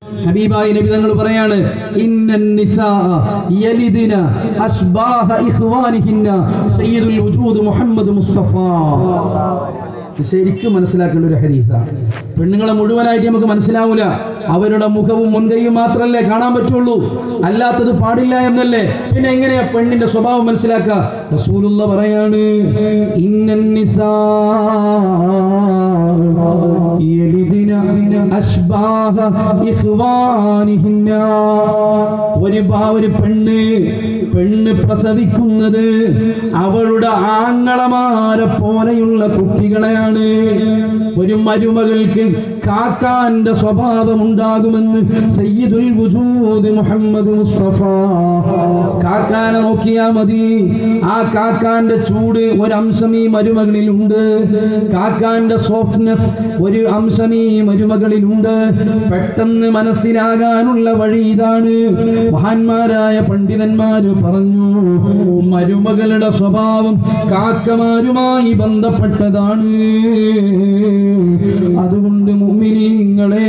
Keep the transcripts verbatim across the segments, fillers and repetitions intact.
ഹബീബായ നബി തങ്ങൾ പറയാണ് ഇന്നൻ നിസാ യലിദിന അശ്ബാഹ ഇഖ്വാനിഹിന്ന സയ്യിദുൽ വജൂദ് മുഹമ്മദ് മുസ്തഫ. ശരിക്കും മനസ്സിലാക്കേണ്ട ഒരു ഹദീസാണ്. പെണ്ണുങ്ങളെ മുഴുവനായിട്ട് നമുക്ക് മനസ്സിലാവൂല. അവരുടെ മുഖവും മുൻകൈയും മാത്രല്ലേ കാണാൻ പറ്റുള്ളൂ, അല്ലാത്തത് പാടില്ല എന്നല്ലേ. പിന്നെ എങ്ങനെയാ പെണ്ണിന്റെ സ്വഭാവം മനസ്സിലാക്കുക? റസൂലുള്ള പറയാണ് ഇന്നൻ നിസാ യലിദിന അശ്ബാഹ ഇഖ്വാനിഹിന്ന. ഒരു ഒരു പെണ്ണ് പെണ്ണ് പ്രസവിക്കുന്നത് അവളുടെ ആങ്ങളമാരെ പോലെയുള്ള കുട്ടികളെയാണ്. ഒരു മരുമകൾക്ക് കാക്കാന്റെ സ്വഭാവം ഉണ്ടാകുമെന്ന് സയ്യിദുൽ വജൂദ് മുഹമ്മദ് മുസ്തഫ. കാക്കാനെ നോക്കിയാ മതി, ആ കാക്കാന്റെ ചൂട് ഒരംശം ഈ മരുമകളിലുണ്ട്. കാക്കാന്റെ സോഫ്റ്റ്നെസ് ഒരു അംശം ഈ മരുമകളിലുണ്ട്. പെട്ടെന്ന് മനസ്സിലാകാനുള്ള വഴി ഇതാണ്. മഹാന്മാരായ പണ്ഡിതന്മാര് പറഞ്ഞു, മരുമകളുടെ സ്വഭാവം കാക്കമാരുമായി ബന്ധപ്പെട്ടതാണ്. അതുകൊണ്ട് മുഅ്മിനീങ്ങളെ,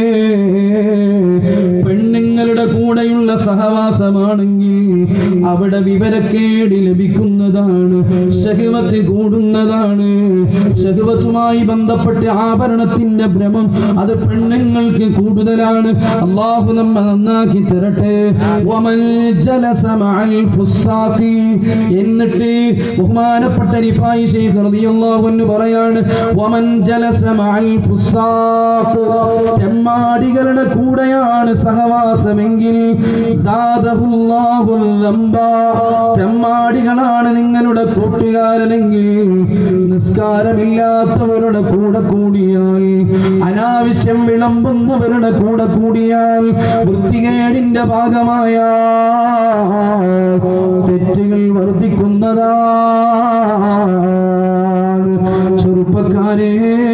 പെണ്ണുങ്ങളുടെ കൂടെയുള്ള സഹവാസമാണെങ്കിൽ അവിടെ വിവരക്കേട് ലഭിക്കുന്നതാണ്, ശഹ്വത്ത് കൂടുന്നതാണ്. ശഹ്വത്തുമായി ബന്ധപ്പെട്ട് ആഭരണത്തിന്റെ ഭ്രമം അത് പെണ്ണുങ്ങൾക്ക് കൂടുതലാണ്. അല്ലാഹു നമ്മെ നന്നാക്കി തരട്ടെ. വമൻ ജലസ മഅൽ ഫുസ്സാഖി. എന്നിട്ട് ബഹുമാനപ്പെട്ട റിഫായി ശൈഖ് റളിയല്ലാഹു അൻഹു പറയാണ്, വമൻ ജലസ മഅൽ ഫുസ്സാഖ്. തെമ്മാടികളുടെ കൂടെയാണ് സഹവാസമെങ്കിൽ സാദഹുല്ലാഹു ദംബ. തെമ്മാടികളാണ് നിങ്ങളുടെ കൂട്ടുകാരനെങ്കിൽ, നിസ്കാരമില്ലാത്തവരുടെ കൂടെ കൂടിയാൽ, അനാവശ്യം വിളമ്പുന്നവരുടെ കൂടെ കൂടിയാൽ, വൃത്തികേടിന്റെ ഭാഗമായ തെറ്റുകൾ വർദ്ധിക്കുന്നതാണ്. ചെറുപ്പക്കാരെ,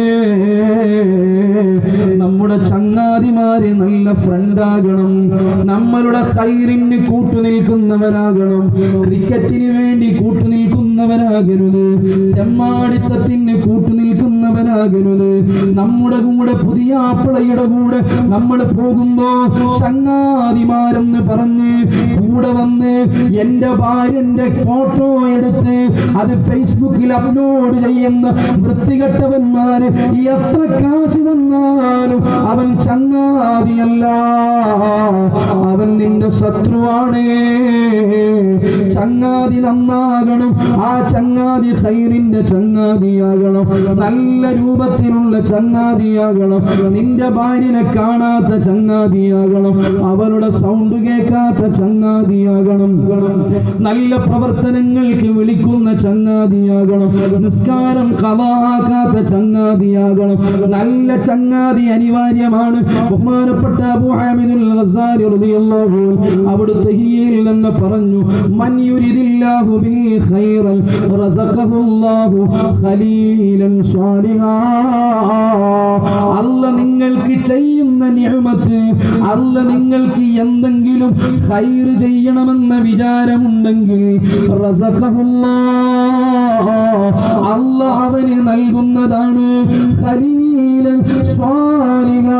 നമ്മുടെ ചങ്ങാതിമാര് നല്ല ഫ്രണ്ടാകണം, നമ്മളുടെ ഖൈറിന് കൂട്ടുനിൽക്കുന്നവരാകണം. ക്രിക്കറ്റിന് വേണ്ടി കൂട്ടുനിൽക്കുന്നവരാകരുത്, തെമ്മാടിത്തത്തിന് കൂട്ടുനിൽക്കുന്നവരാകരുത്. നമ്മുടെ കൂടെ പുതിയ ആപ്പിളയുടെ കൂടെ നമ്മൾ പോകുമ്പോ ചങ്ങാതിമാരെന്ന് പറഞ്ഞ് കൂടെ വന്ന് എന്റെ ഭാര്യന്റെ ഫോട്ടോ എടുത്ത് അത് ഫേസ്ബുക്കിൽ അപ്ലോഡ് ചെയ്യുന്ന വൃത്തികെട്ടവന്മാര് എത്ര കാശ് തന്നാലും അവൻ ചങ്ങാതിയല്ല, അവൻ നിന്റെ ശത്രുവാണ്. ചങ്ങാതി നന്നാകണം, ആ ചങ്ങാതി ഖൈറിന്റെ ചങ്ങാതിയാകണം, നല്ല രൂപത്തിലുള്ള ചങ്ങാതിയാകണം. നിന്റെ ഭാര്യനെ കാണാത്ത ചങ്ങാതിയാകണം, അവളുടെ സൗണ്ട് കേൾക്കാത്ത ചങ്ങാതിയാകണം, നല്ല പ്രവർത്തനങ്ങൾക്ക് വിളിക്കുന്ന ചങ്ങാതിയാകണം, നിസ്കാരം ഖളാആക്കാത്ത ചങ്ങാതിയാകണം. നല്ല ചങ്ങാതി അനിവാര്യമാണ്. ബഹുമാനപ്പെട്ട അബൂ ഹാമിദുൽ ഗസാലി റളിയല്ലാഹു അൻഹു അവിടുത്തെ തഹ്യയിൽ തന്നെ പറഞ്ഞു, മൻ യുരിദില്ലാഹു ബിഹി ഖൈറൻ റസഖഹുല്ലാഹു ഖലീലൻ സ്വാലിഹാ. അല്ലാഹ് നിങ്ങൾക്ക് ചെയ്യുന്ന നിഅമത്ത്, അല്ലാഹ് നിങ്ങൾക്ക് എന്തെങ്കിലും ഖൈർ ചെയ്യണമെന്ന വിചാരമുണ്ടെങ്കിൽ റസഖഹുല്ലാഹ്, അല്ലാഹ് അവന് നൽകുന്നതാണ്. ഖലീലൻ സ്വാലിഹാ,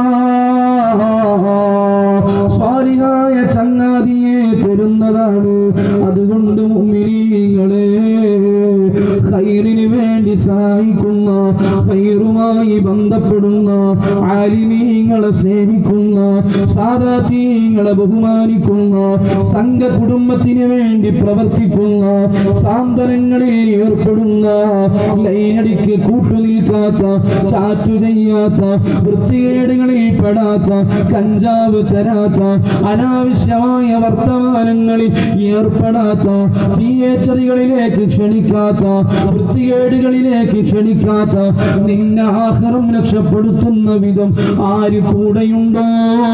സ്വാലിഹായ ചങ്ങാതിയെ തരുന്നതാണ്. അതുകൊണ്ട് മുഅ്മിനീങ്ങളെ, ഖൈറിന് വേണ്ടി സഹായിക്കുന്ന, ഖൈറുമായി ബന്ധപ്പെടുന്ന, ആലിമീങ്ങളെ സേവിക്കുന്ന, സാദാതീങ്ങളെ ബഹുമാനിക്കുന്ന, സംഘ കുടുംബത്തിന് വേണ്ടി പ്രവർത്തിക്കുന്ന, സാന്ത്വനങ്ങളിൽ ഏർപ്പെടുന്ന, ലൈനടിക്ക് കൂട്ടുനിൽക്കാത്ത, ചാറ്റു ചെയ്യാത്ത, വൃത്തികേടുകളിൽ പെടാത്ത, കഞ്ചാവ് തരാത്ത, അനാവശ്യമായ വർത്തമാനങ്ങളിൽ ഏർപ്പെടാത്ത, തിയേറ്ററുകളിലേക്ക് ക്ഷണിക്കാത്ത, വൃത്തികേടുകളിലേക്ക് ക്ഷണിക്കാത്ത, നിന്നെ ആഖിറം രക്ഷപ്പെടുത്തുന്ന വിധം ആര് കൂടെയുണ്ടോ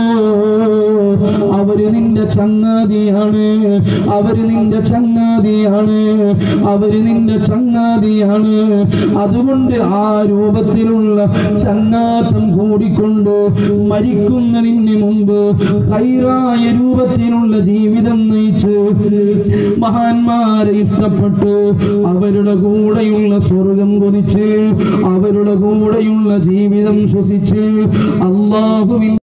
അവര് നിന്റെ ചങ്ങാതിയാണ്, അവര് നിന്റെ ചങ്ങാതിയാണ്, അവര് നിന്റെ ചങ്ങാതിയാണ്. അതുകൊണ്ട് ആ രൂപത്തിലുള്ള ചങ്ങാത്തം കൂടിക്കൊണ്ട് മരിക്കുന്നതിന് മുമ്പ് ഖൈറായ രൂപത്തിലുള്ള ജീവിതം നയിച്ച് മഹാന്മാരെ ഇഷ്ടപ്പെട്ട് അവരുടെ കൂടെയുള്ള സ്വർഗം കൊതിച്ച് അവരുടെ കൂടെയുള്ള ജീവിതം ശ്വസിച്ച് അല്ലാഹുവിൻ